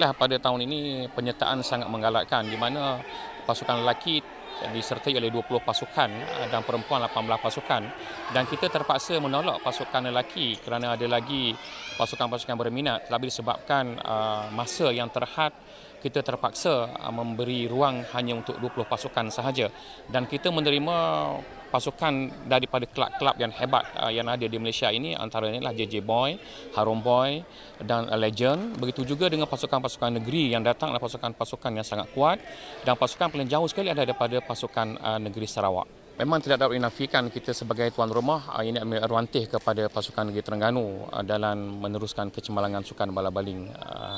Alhamdulillah pada tahun ini penyertaan sangat menggalakkan di mana pasukan lelaki disertai oleh 20 pasukan dan perempuan 18 pasukan, dan kita terpaksa menolak pasukan lelaki kerana ada lagi pasukan-pasukan berminat, tetapi disebabkan masa yang terhad kita terpaksa memberi ruang hanya untuk 20 pasukan sahaja, dan kita menerima pasukan daripada kelab-kelab yang hebat yang ada di Malaysia ini, antaranya lah JJ Boy, Harom Boy dan Legend. Begitu juga dengan pasukan-pasukan negeri yang datang adalah pasukan-pasukan yang sangat kuat, dan pasukan paling jauh sekali ada daripada pasukan negeri Sarawak. Memang tidak dapat dinafikan kita sebagai tuan rumah ini ambil advantage kepada pasukan negeri Terengganu dalam meneruskan kecemerlangan sukan bala baling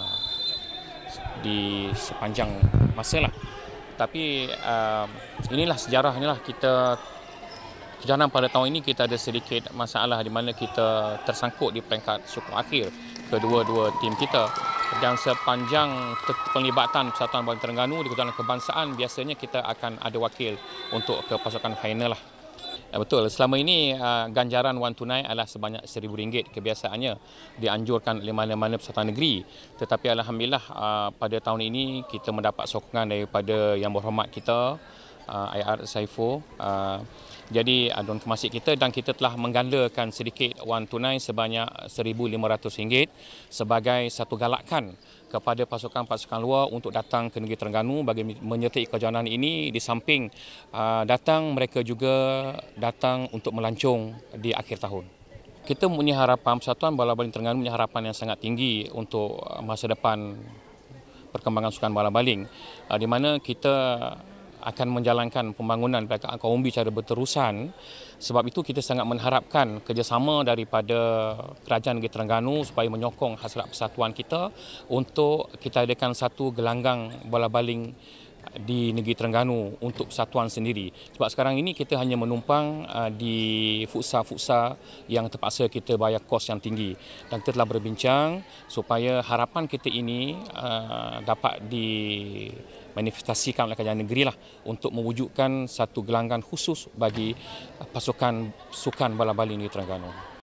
di sepanjang masa lah. Tapi inilah sejarah, inilah kita perjalanan pada tahun ini. Kita ada sedikit masalah di mana kita tersangkut di peringkat sukuk akhir kedua-dua tim kita, dan sepanjang pelibatan Persatuan Baling Terengganu di kejuaraan kebangsaan biasanya kita akan ada wakil untuk ke pasukan final lah. Betul, selama ini ganjaran wang tunai adalah sebanyak RM1,000 kebiasaannya dianjurkan oleh mana-mana persatuan negeri. Tetapi alhamdulillah pada tahun ini kita mendapat sokongan daripada Yang Berhormat kita IR Saiful. Jadi Don Kemasik kita, dan kita telah menggandakan sedikit wang tunai sebanyak RM1,500 sebagai satu galakan kepada pasukan-pasukan luar untuk datang ke negeri Terengganu bagi menyertai kejohanan ini. Di samping datang, mereka juga datang untuk melancong di akhir tahun. Kita mempunyai harapan, Persatuan Bala Baling Terengganu mempunyai harapan yang sangat tinggi untuk masa depan perkembangan sukan bala baling, di mana kita akan menjalankan pembangunan belakang Kaumbi secara berterusan. Sebab itu kita sangat mengharapkan kerjasama daripada Kerajaan Negeri Terengganu supaya menyokong hasrat persatuan kita untuk kita adakan satu gelanggang bola baling di negeri Terengganu untuk persatuan sendiri. Sebab sekarang ini kita hanya menumpang di futsal-futsal yang terpaksa kita bayar kos yang tinggi, dan kita telah berbincang supaya harapan kita ini dapat dimanifestasikan oleh kerajaan negeri lah untuk mewujudkan satu gelanggang khusus bagi pasukan sukan bola baling di Terengganu.